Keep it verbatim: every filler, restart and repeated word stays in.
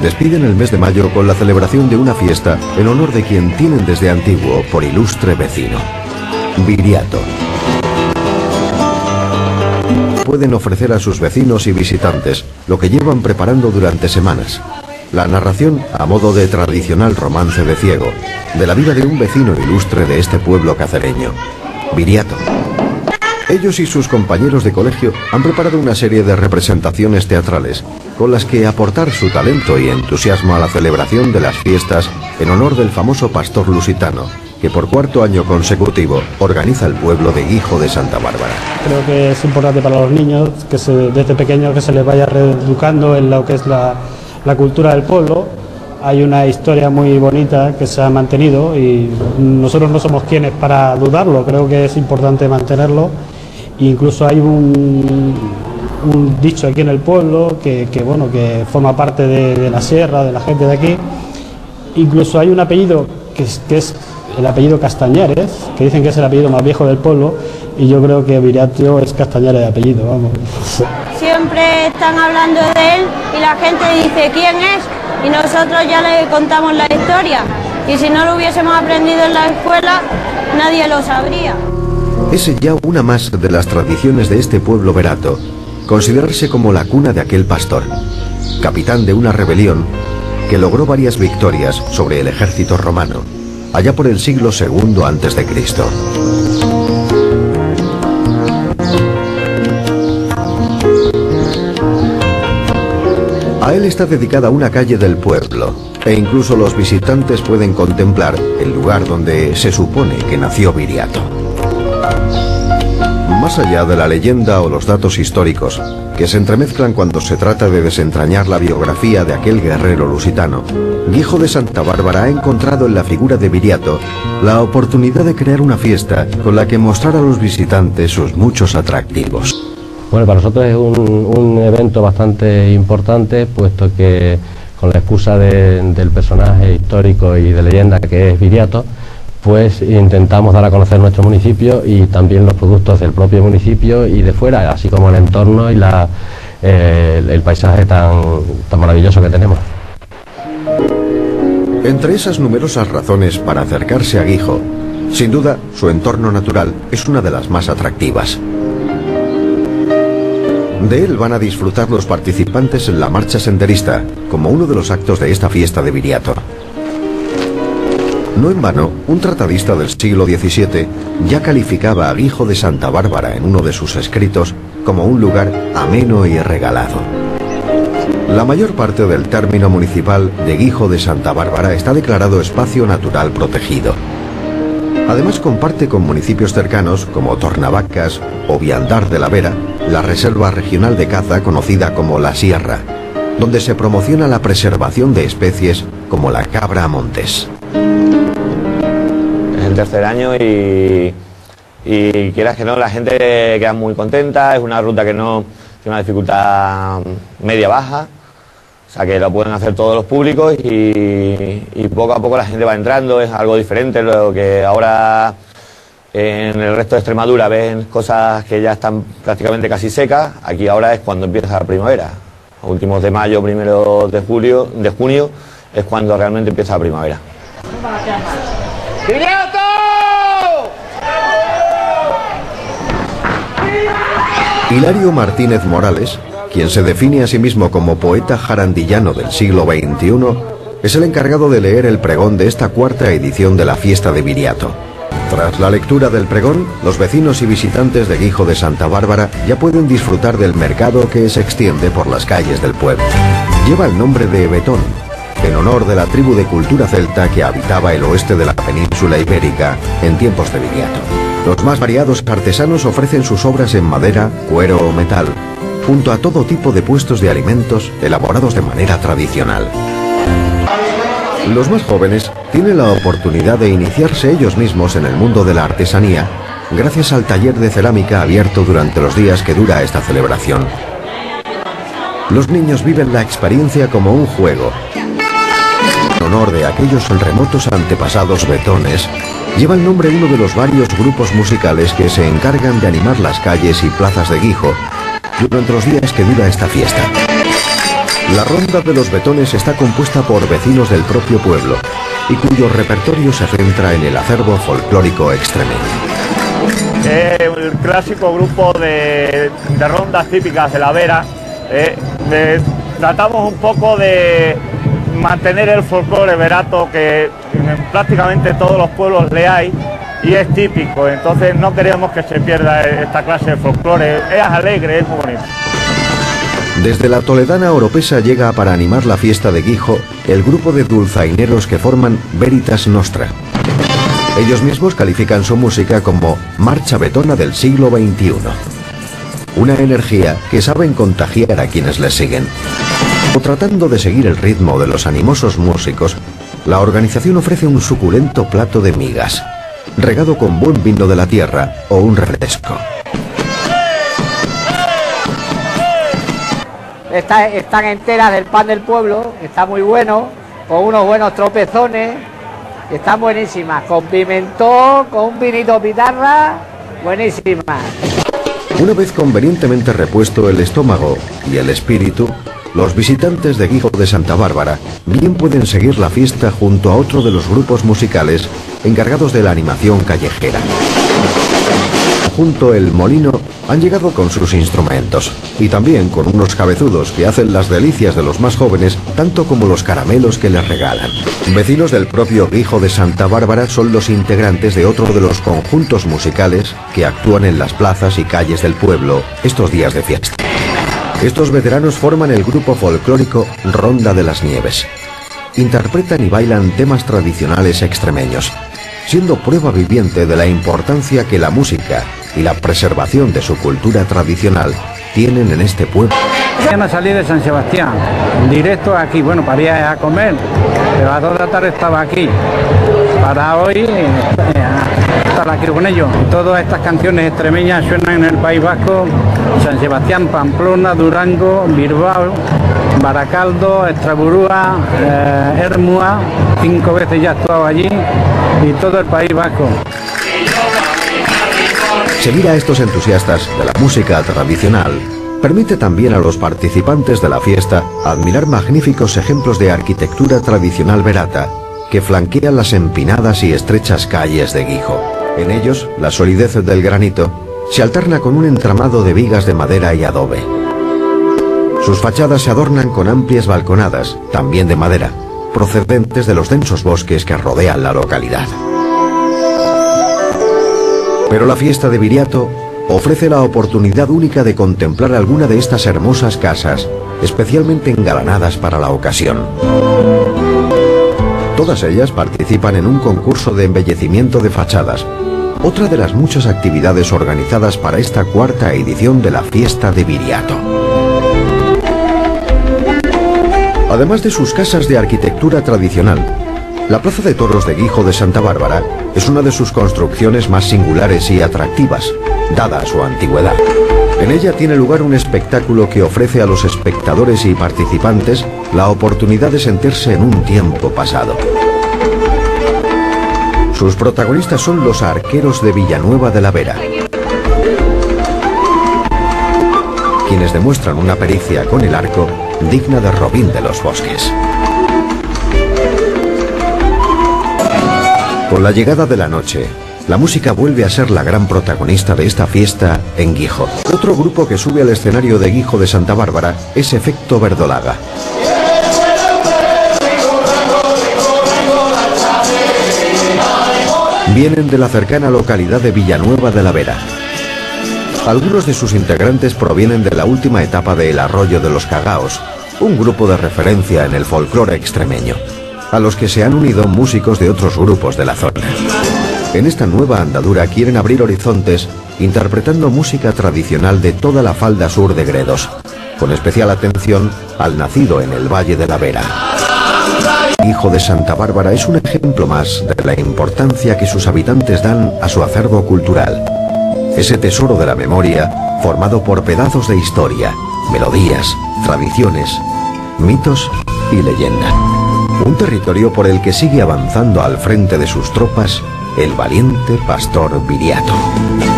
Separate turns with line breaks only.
despiden el mes de mayo con la celebración de una fiesta en honor de quien tienen desde antiguo por ilustre vecino, Viriato. Pueden ofrecer a sus vecinos y visitantes lo que llevan preparando durante semanas. La narración a modo de tradicional romance de ciego, de la vida de un vecino ilustre de este pueblo cacereño, Viriato. Ellos y sus compañeros de colegio han preparado una serie de representaciones teatrales con las que aportar su talento y entusiasmo a la celebración de las fiestas en honor del famoso pastor lusitano, que por cuarto año consecutivo organiza el pueblo de Guijo de Santa Bárbara.
Creo que es importante para los niños que se, desde pequeños que se les vaya reeducando en lo que es la, la cultura del pueblo. Hay una historia muy bonita que se ha mantenido y nosotros no somos quienes para dudarlo, creo que es importante mantenerlo. Incluso hay un, un dicho aquí en el pueblo que, que, bueno, que forma parte de, de la sierra, de la gente de aquí. Incluso hay un apellido que es, que es el apellido Castañares, que dicen que es el apellido más viejo del pueblo, y yo creo que Viriato es Castañares de apellido, vamos.
Siempre están hablando de él y la gente dice ¿quién es? Y nosotros ya le contamos la historia, y si no lo hubiésemos aprendido en la escuela nadie lo sabría.
Es ya una más de las tradiciones de este pueblo verato, considerarse como la cuna de aquel pastor, capitán de una rebelión que logró varias victorias sobre el ejército romano, allá por el siglo segundo antes de Cristo. A él está dedicada una calle del pueblo, e incluso los visitantes pueden contemplar el lugar donde se supone que nació Viriato. Más allá de la leyenda o los datos históricos, que se entremezclan cuando se trata de desentrañar la biografía de aquel guerrero lusitano, Guijo de Santa Bárbara ha encontrado en la figura de Viriato la oportunidad de crear una fiesta con la que mostrar a los visitantes sus muchos atractivos.
Bueno, para nosotros es un, un evento bastante importante, puesto que con la excusa de, del personaje histórico y de leyenda que es Viriato, pues intentamos dar a conocer nuestro municipio y también los productos del propio municipio y de fuera, así como el entorno y la, eh, el, el paisaje tan, tan maravilloso que tenemos.
Entre esas numerosas razones para acercarse a Guijo, sin duda su entorno natural es una de las más atractivas. De él van a disfrutar los participantes en la marcha senderista, como uno de los actos de esta fiesta de Viriato. No en vano, un tratadista del siglo diecisiete ya calificaba a Guijo de Santa Bárbara en uno de sus escritos como un lugar ameno y regalado. La mayor parte del término municipal de Guijo de Santa Bárbara está declarado espacio natural protegido. Además comparte con municipios cercanos como Tornavacas o Viandar de la Vera la reserva regional de caza conocida como La Sierra, donde se promociona la preservación de especies como la cabra montés.
Es el tercer año y, y quieras que no, la gente queda muy contenta, es una ruta que no tiene una dificultad media-baja, o sea que lo pueden hacer todos los públicos y, y poco a poco la gente va entrando, es algo diferente, lo que ahora en el resto de Extremadura ven cosas que ya están prácticamente casi secas, aquí ahora es cuando empieza la primavera, a últimos de mayo, primero de julio, de junio es cuando realmente empieza la primavera.
¡Viriato!
Hilario Martínez Morales, quien se define a sí mismo como poeta jarandillano del siglo veintiuno, es el encargado de leer el pregón de esta cuarta edición de la fiesta de Viriato. Tras la lectura del pregón, los vecinos y visitantes de Guijo de Santa Bárbara ya pueden disfrutar del mercado que se extiende por las calles del pueblo. Lleva el nombre de Betón, en honor de la tribu de cultura celta que habitaba el oeste de la península ibérica en tiempos de Viriato. Los más variados artesanos ofrecen sus obras en madera, cuero o metal, junto a todo tipo de puestos de alimentos elaborados de manera tradicional. Los más jóvenes tienen la oportunidad de iniciarse ellos mismos en el mundo de la artesanía gracias al taller de cerámica abierto durante los días que dura esta celebración. Los niños viven la experiencia como un juego. En honor de aquellos remotos antepasados betones, lleva el nombre uno de los varios grupos musicales que se encargan de animar las calles y plazas de Guijo durante los días que dura esta fiesta. La Ronda de los Betones está compuesta por vecinos del propio pueblo y cuyo repertorio se centra en el acervo folclórico extremeño.
Es el clásico grupo de, de rondas típicas de la Vera. Eh, de, tratamos un poco de mantener el folclore verato que en prácticamente todos los pueblos le hay y es típico, entonces no queremos que se pierda esta clase de folclore. Es alegre, es muy bonito.
Desde la toledana Oropesa llega para animar la fiesta de Guijo el grupo de dulzaineros que forman Veritas Nostra. Ellos mismos califican su música como marcha betona del siglo veintiuno. Una energía que saben contagiar a quienes les siguen. O tratando de seguir el ritmo de los animosos músicos, la organización ofrece un suculento plato de migas, regado con buen vino de la tierra o un refresco.
Está, están enteras del pan del pueblo, está muy bueno, con unos buenos tropezones, están buenísimas, con pimentón, con un vinito pitarra, buenísimas.
Una vez convenientemente repuesto el estómago y el espíritu, los visitantes de Guijo de Santa Bárbara bien pueden seguir la fiesta junto a otro de los grupos musicales encargados de la animación callejera. Junto El Molino han llegado con sus instrumentos y también con unos cabezudos que hacen las delicias de los más jóvenes tanto como los caramelos que les regalan. Vecinos del propio Guijo de Santa Bárbara son los integrantes de otro de los conjuntos musicales que actúan en las plazas y calles del pueblo estos días de fiesta. Estos veteranos forman el grupo folclórico Ronda de las Nieves. Interpretan y bailan temas tradicionales extremeños, siendo prueba viviente de la importancia que la música y la preservación de su cultura tradicional tienen en este pueblo.
Mañana salí de San Sebastián, directo aquí, bueno, para ir a comer, pero a dos de la tarde estaba aquí. Para hoy eh, estar aquí con ellos. Todas estas canciones extremeñas suenan en el País Vasco, San Sebastián, Pamplona, Durango, Bilbao, Baracaldo, Extremadura, eh, Hermua, cinco veces ya he estado allí, y todo el País Vasco.
Seguir a estos entusiastas de la música tradicional permite también a los participantes de la fiesta admirar magníficos ejemplos de arquitectura tradicional verata que flanquean las empinadas y estrechas calles de Guijo. En ellos, la solidez del granito se alterna con un entramado de vigas de madera y adobe. Sus fachadas se adornan con amplias balconadas, también de madera, procedentes de los densos bosques que rodean la localidad. Pero la fiesta de Viriato ofrece la oportunidad única de contemplar alguna de estas hermosas casas, especialmente engalanadas para la ocasión. Todas ellas participan en un concurso de embellecimiento de fachadas, otra de las muchas actividades organizadas para esta cuarta edición de la fiesta de Viriato. Además de sus casas de arquitectura tradicional, la Plaza de Toros de Guijo de Santa Bárbara es una de sus construcciones más singulares y atractivas, dada su antigüedad. En ella tiene lugar un espectáculo que ofrece a los espectadores y participantes la oportunidad de sentirse en un tiempo pasado. Sus protagonistas son los arqueros de Villanueva de la Vera, quienes demuestran una pericia con el arco digna de Robín de los Bosques. Con la llegada de la noche, la música vuelve a ser la gran protagonista de esta fiesta en Guijo. Otro grupo que sube al escenario de Guijo de Santa Bárbara es Efecto Verdolaga. Vienen de la cercana localidad de Villanueva de la Vera. Algunos de sus integrantes provienen de la última etapa de El Arroyo de los Cagaos, un grupo de referencia en el folclore extremeño, a los que se han unido músicos de otros grupos de la zona. En esta nueva andadura quieren abrir horizontes interpretando música tradicional de toda la falda sur de Gredos, con especial atención al nacido en el Valle de la Vera. Guijo de Santa Bárbara es un ejemplo más de la importancia que sus habitantes dan a su acervo cultural, ese tesoro de la memoria formado por pedazos de historia, melodías, tradiciones, mitos y leyenda. Un territorio por el que sigue avanzando al frente de sus tropas el valiente pastor Viriato.